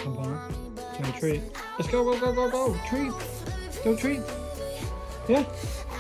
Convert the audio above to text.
jump on it. Do a treat. Let's go, go, go, go, go. Treat. Go treat. Yeah.